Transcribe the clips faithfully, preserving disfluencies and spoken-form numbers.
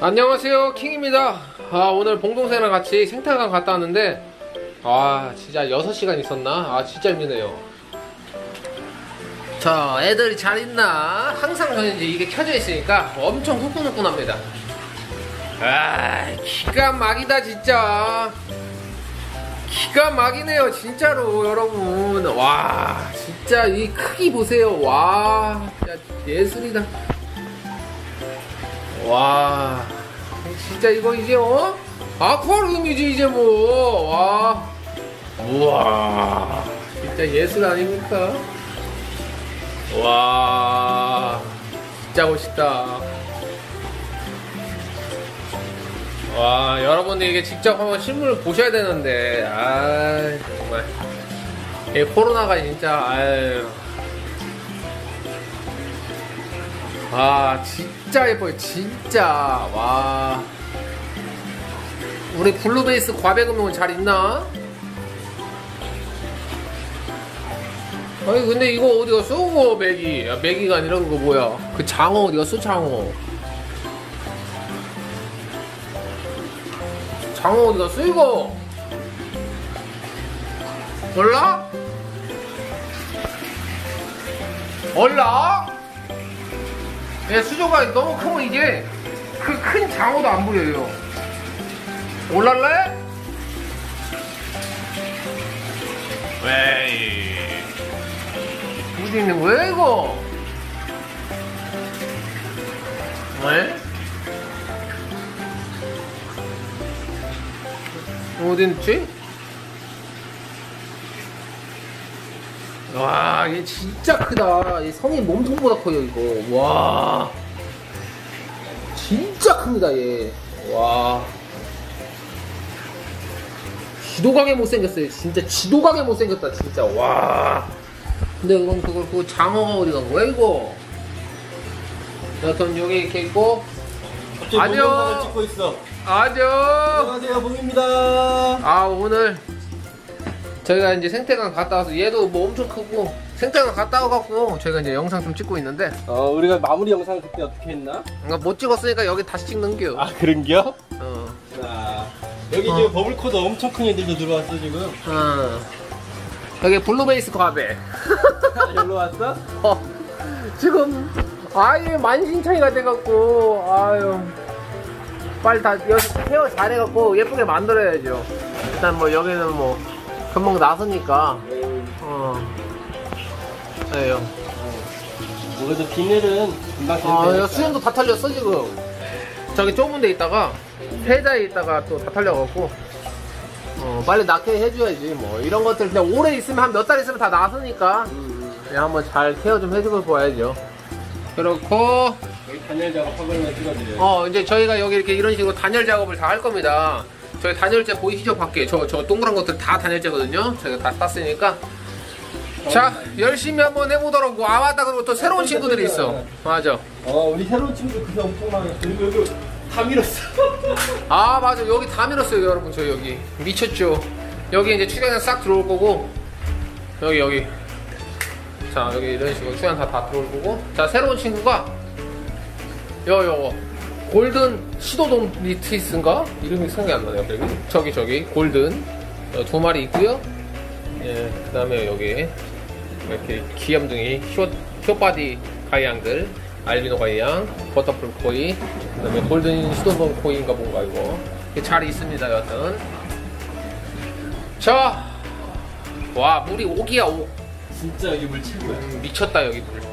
안녕하세요, 킹입니다. 아, 오늘 봉동생이랑 같이 생태관 갔다 왔는데 아 진짜 여섯 시간 있었나? 아 진짜 힘드네요. 자, 애들이 잘 있나? 항상 저는 이제 이게 켜져 있으니까 엄청 후끈후끈합니다. 아, 기가 막이다 진짜. 기가 막이네요 진짜로 여러분. 와 진짜 이 크기 보세요. 와 진짜 예술이다. 와 진짜 이거 이제 어? 아쿠아리움이지 이제 뭐. 와 우와 진짜 예술 아닙니까? 와 진짜 멋있다. 와 여러분들 이게 직접 한번 실물을 보셔야 되는데 아 정말 이 코로나가 진짜 아유 아 진짜 예뻐요 진짜. 와 우리 블루베이스 과배금융은 잘 있나? 아니 근데 이거 어디 갔어? 그거 메기. 야, 메기가 아니라 그거 뭐야 그 장어 어디 갔어? 장어 장어 어디 갔어 이거? 몰라? 몰라? 예, 수조가 너무 크면 이제 그 큰 장어도 안 보여요. 올랄래? 왜? 어디 있는 거야 이거? 왜? 어디 있지? 와, 얘 진짜 크다. 얘 성이 몸통보다 커요 이거. 와, 진짜 큽니다 얘. 와, 지도가게 못생겼어요. 진짜 지도가게 못생겼다 진짜. 와. 근데 그건 그거 그 장어가 어디 간 거야 이거? 여튼 여기 이렇게 있고. 안녕. 찍고 있어. 안녕. 안녕하세요, 봉입니다. 아 오늘 저희가 이제 생태관 갔다 와서 얘도 뭐 엄청 크고 생태관 갔다 와갖고 저희가 이제 영상 좀 찍고 있는데 어, 우리가 마무리 영상 그때 어떻게 했나? 그러니까 못 찍었으니까 여기 다시 찍는겨. 아, 그런겨? 어. 자, 여기 어. 지금 버블코드 엄청 큰 애들도 들어왔어 지금. 어. 여기 블루베이스 과배. 여기로 왔어? 어. 지금 아예 만신창이가 돼갖고 아유 빨리 다 여기 케어 잘해갖고 예쁘게 만들어야죠. 일단 뭐 여기는 뭐 금방 나서니까 어. 에요. 어. 그래도 비닐은 금방 아, 되니까. 야, 수염도 다 털렸어 지금. 저기 좁은 데 있다가 세자에 있다가 또 다 털려갖고 어, 빨리 낳게 해줘야지. 뭐 이런 것들 그냥 오래 있으면 한 몇 달 있으면 다 나서니까 음. 그냥 한번 잘 케어 좀 해주고 보야죠. 그렇고 여기 단열 작업 한번만 찍어드려요. 어 이제 저희가 여기 이렇게 이런 식으로 단열 작업을 다 할 겁니다. 저희 단열재 보이시죠 밖에 저 저 동그란 것들 다 단열재거든요. 저희가 다 땄으니까 자 열심히 한번 해보도록. 아 맞다, 그리고 또 새로운 친구들이 있어. 맞아. 어, 우리 새로운 친구들 그새 엄청 많았어. 그리고 여기 다 밀었어. 아 맞아, 여기 다 밀었어요 여러분. 저 여기 미쳤죠. 여기 이제 출연자 싹 들어올 거고 여기 여기 자 여기 이런 식으로 출연자 다 들어올 거고. 자 새로운 친구가 요 요거 골든 시도돈 리트리스인가? 이름이 생각이 안 나네요. 여기 저기 저기 골든 어, 두 마리 있고요. 예, 그 다음에 여기 이렇게 귀염둥이 쇼, 쇼바디 가이양들, 알비노 가이양, 버터풀 코이, 그 다음에 골든 시도돈 코이인가 뭔가 이거 잘 있습니다 여하튼. 자, 와 물이 오기야 오. 진짜 여기 물 최고야. 음, 미쳤다 여기 물.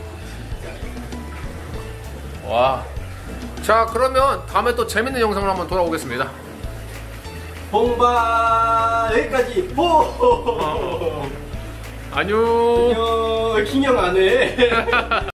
와. 자 그러면 다음에 또 재밌는 영상으로 한번 돌아오겠습니다. 봉바 여기까지. 보. 어. 안녕. 안녕. 킹형 안 해.